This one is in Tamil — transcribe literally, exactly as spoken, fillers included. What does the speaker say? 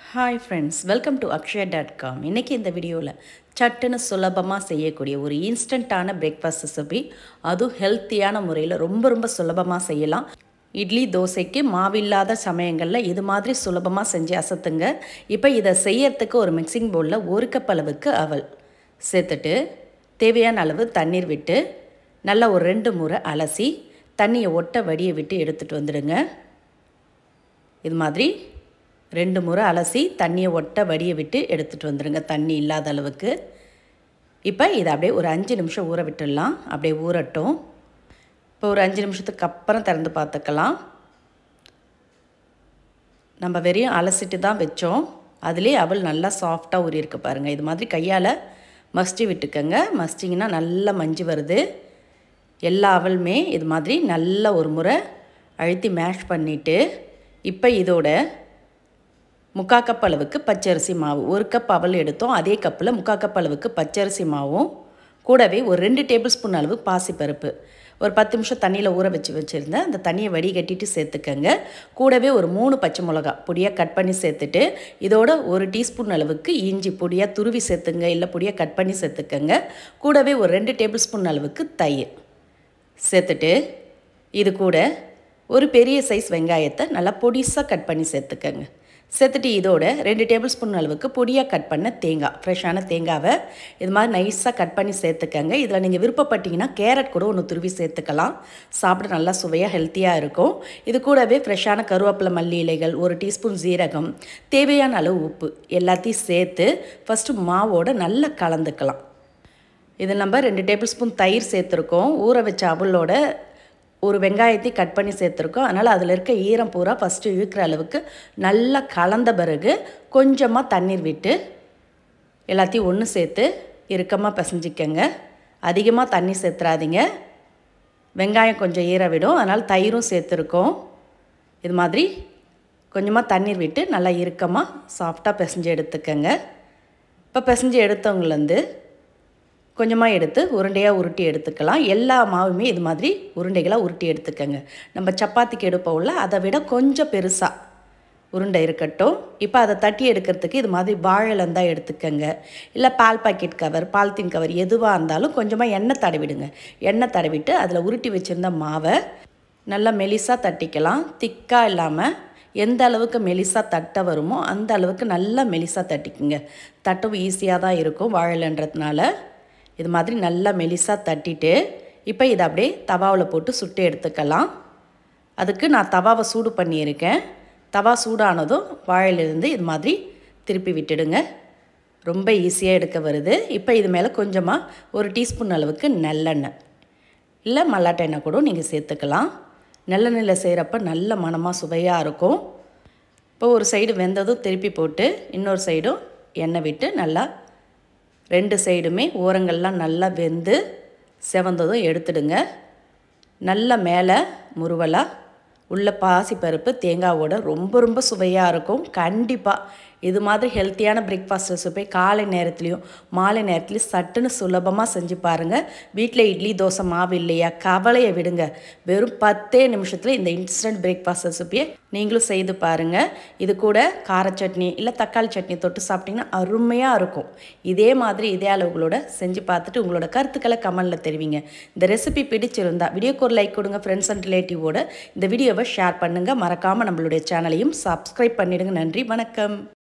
Hi friends, welcome to akshaya dot com. இன்னைக்கு இந்த வீடியோவில் சட்டுன்னு சுலபமாக செய்யக்கூடிய ஒரு இன்ஸ்டண்ட்டான பிரேக்ஃபாஸ்ட் ரெசிபி, அதுவும் ஹெல்த்தியான முறையில் ரொம்ப ரொம்ப சுலபமாக செய்யலாம். இட்லி தோசைக்கு மாவில்லாத சமயங்களில் இது மாதிரி சுலபமாக செஞ்சு அசத்துங்க. இப்போ இதை செய்யறதுக்கு ஒரு மிக்சிங் பவுலில் ஒரு கப் அளவுக்கு அவல் சேர்த்துட்டு தேவையான அளவு தண்ணீர் விட்டு நல்லா ஒரு ரெண்டு முறை அலசி தண்ணியை ஒட்ட வடியை விட்டு எடுத்துகிட்டு வந்துடுங்க. இது மாதிரி ரெண்டு முறை அலசி தண்ணியை ஒட்ட வடியை விட்டு எடுத்துகிட்டு வந்துடுங்க, தண்ணி இல்லாத அளவுக்கு. இப்போ இதை அப்படியே ஒரு அஞ்சு நிமிஷம் ஊற விட்டுடலாம். அப்படியே ஊறட்டும். இப்போ ஒரு அஞ்சு நிமிஷத்துக்கு அப்புறம் திறந்து பார்த்துக்கலாம். நம்ம வெறியும் அலசிட்டு தான் வச்சோம். அதுலேயே அவல் நல்லா சாஃப்டாக ஊறி இருக்கு பாருங்கள். இது மாதிரி கையால் மசிச்சு விட்டுக்கங்க. மசிச்சிங்கன்னா நல்லா மஞ்சு வருது. எல்லா அவலுமே இது மாதிரி நல்லா ஒரு முறை அழுத்தி மேஷ் பண்ணிவிட்டு இப்போ இதோட முக்கால் கப் அளவுக்கு பச்சரிசி மாவு, ஒரு கப் அவல் எடுத்தோம், அதே கப்பில் முக்கால் கப் அளவுக்கு பச்சரிசி மாவும் கூடவே ஒரு ரெண்டு டேபிள் ஸ்பூன் அளவு பாசிப்பருப்பு ஒரு பத்து நிமிஷம் தண்ணியில் ஊற வச்சு வச்சுருந்தேன். அந்த தண்ணியை வடிகட்டிட்டு சேர்த்துக்கங்க. கூடவே ஒரு மூணு பச்சை மிளகா பொடியாக கட் பண்ணி சேர்த்துட்டு இதோட ஒரு டீஸ்பூன் அளவுக்கு இஞ்சி பொடியாக துருவி சேர்த்துங்க, இல்லை பொடியாக கட் பண்ணி சேர்த்துக்கங்க. கூடவே ஒரு ரெண்டு டேபிள் ஸ்பூன் அளவுக்கு தயிர் சேர்த்துட்டு இது கூட ஒரு பெரிய சைஸ் வெங்காயத்தை நல்லா பொடிசாக கட் பண்ணி சேர்த்துக்கங்க. சேர்த்துட்டு இதோட ரெண்டு டேபிள் ஸ்பூன் அளவுக்கு பொடியாக கட் பண்ண தேங்காய், ஃப்ரெஷ்ஷான தேங்காவை இது மாதிரி நைஸாக கட் பண்ணி சேர்த்துக்கங்க. இதில் நீங்கள் விருப்பப்பட்டீங்கன்னா கேரட் கூட ஒன்று துருவி சேர்த்துக்கலாம். சாப்பிட நல்லா சுவையாக ஹெல்த்தியாக இருக்கும். இது கூடவே ஃப்ரெஷ்ஷான கருவேப்பிலை, மல்லி இலைகள், ஒரு டீஸ்பூன் ஜீரகம், தேவையான அளவு உப்பு எல்லாத்தையும் சேர்த்து ஃபஸ்ட்டு மாவோடு நல்லா கலந்துக்கலாம். இது நம்ம ரெண்டு டேபிள் ஸ்பூன் தயிர் சேர்த்துருக்கோம். ஊற வச்ச அவலோட ஒரு வெங்காயத்தை கட் பண்ணி சேர்த்துருக்கோம். அதனால் அதில் இருக்க ஈரம் பூரா ஃபஸ்ட்டு இழுக்கிற அளவுக்கு நல்லா கலந்த பிறகு கொஞ்சமாக தண்ணீர் விட்டு எல்லாத்தையும் ஒன்று சேர்த்து இறுக்கமாக பிசைஞ்சிக்கங்க. அதிகமாக தண்ணி சேர்த்துறாதீங்க, வெங்காயம் கொஞ்சம் ஈர விடும். அதனால் தயிரும் சேர்த்துருக்கோம். இது மாதிரி கொஞ்சமாக தண்ணீர் விட்டு நல்லா இறுக்கமாக சாஃப்டாக பிசைஞ்சு எடுத்துக்கங்க. இப்போ பிசைஞ்சு எடுத்தவங்கலேருந்து கொஞ்சமாக எடுத்து உருண்டையாக உருட்டி எடுத்துக்கலாம். எல்லா மாவுமே இது மாதிரி உருண்டைகளாக உருட்டி எடுத்துக்கங்க. நம்ம சப்பாத்திக்கு எடுப்போம்ல, அதை விட கொஞ்சம் பெருசாக உருண்டை இருக்கட்டும். இப்போ அதை தட்டி எடுக்கிறதுக்கு இது மாதிரி வாழைலம் தான் எடுத்துக்கங்க. இல்லை பால் பாக்கெட் கவர், பால்த்தீன் கவர் எதுவாக இருந்தாலும் கொஞ்சமாக எண்ணெய் தடவிடுங்க. எண்ணெய் தடவிட்டு அதில் உருட்டி வச்சுருந்த மாவை நல்லா மெலிசாக தட்டிக்கலாம். திக்காக இல்லாமல் எந்த அளவுக்கு மெலிசாக தட்ட வருமோ அந்த அளவுக்கு நல்லா மெலிசாக தட்டிக்குங்க. தட்டவும் ஈஸியாக தான் இருக்கும் வாழைலன்றதுனால. இது மாதிரி நல்லா மெலிசாக தட்டிட்டு இப்போ இதை அப்படியே தவாவில் போட்டு சுட்டு எடுத்துக்கலாம். அதுக்கு நான் தவாவை சூடு பண்ணியிருக்கேன். தவா சூடானதும் வாழையிலிருந்து இது மாதிரி திருப்பி விட்டுடுங்க. ரொம்ப ஈஸியாக எடுக்க வருது. இப்போ இது மேலே கொஞ்சமாக ஒரு டீஸ்பூன் அளவுக்கு நல்லெண்ணெய், இல்லை மல்லாட்டை எண்ணெய் கூட நீங்கள் சேர்த்துக்கலாம். நல்லெண்ணெயில் செய்கிறப்ப நல்ல மணமாக சுவையாக இருக்கும். இப்போ ஒரு சைடு வெந்ததும் திருப்பி போட்டு இன்னொரு சைடும் எண்ணெய் விட்டு நல்லா ரெண்டு சைடுமே ஓரங்கள்லாம் நல்லா வெந்து செவந்ததும் எடுத்துடுங்க. நல்லா மேலே முருவலாக உள்ள பாசிப்பருப்பு தேங்காவோட ரொம்ப ரொம்ப சுவையாக இருக்கும். கண்டிப்பாக இது மாதிரி ஹெல்த்தியான பிரேக்ஃபாஸ்ட் ரெசிபி காலை நேரத்துலையும் மாலை நேரத்துலையும் சட்டுன்னு சுலபமாக செஞ்சு பாருங்கள். வீட்டில் இட்லி தோசை மாவு இல்லையா, கவலையை விடுங்க. வெறும் பத்தே நிமிஷத்தில் இந்த இன்ஸ்டன்ட் பிரேக்ஃபாஸ்ட் ரெசிபியை நீங்களும் செய்து பாருங்கள். இது கூட கார சட்னி இல்லை தக்காளி சட்னி தொட்டு சாப்பிட்டிங்கன்னா அருமையாக இருக்கும். இதே மாதிரி இதே அளவுகளோட செஞ்சு பார்த்துட்டு உங்களோட கருத்துக்களை கமெண்டில் தெரிவிங்க. இந்த ரெசிபி பிடிச்சிருந்தா வீடியோக்கு ஒரு லைக் கொடுங்க. ஃப்ரெண்ட்ஸ் அண்ட் ரிலேட்டிவோட இந்த வீடியோவை ஷேர் பண்ணுங்கள். மறக்காமல் நம்மளுடைய சேனலையும் சப்ஸ்கிரைப் பண்ணிவிடுங்க. நன்றி, வணக்கம்.